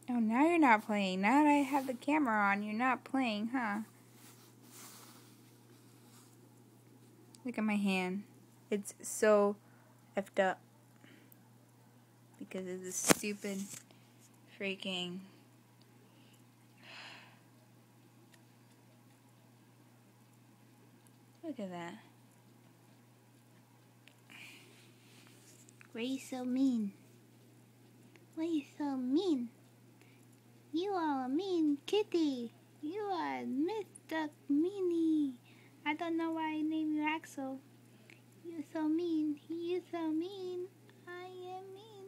Oh, now you're not playing. Now that I have the camera on, you're not playing, huh? Look at my hand. It's so effed up. Because of this stupid freaking... Look at that. Why are you so mean? Why are you so mean? You are a mean kitty. You are Mr. Meanie. I don't know why I named you Axel. You're so mean. You're so mean. I am mean.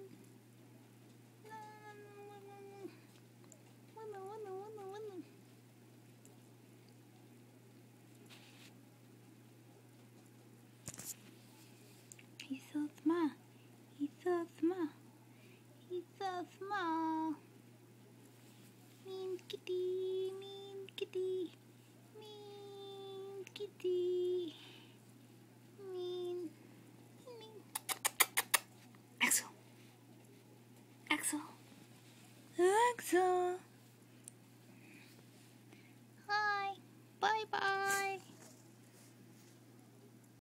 He's so small. He's so small. He's so small. Mean kitty, mean kitty, mean kitty, mean. Axel. Axel. Axel.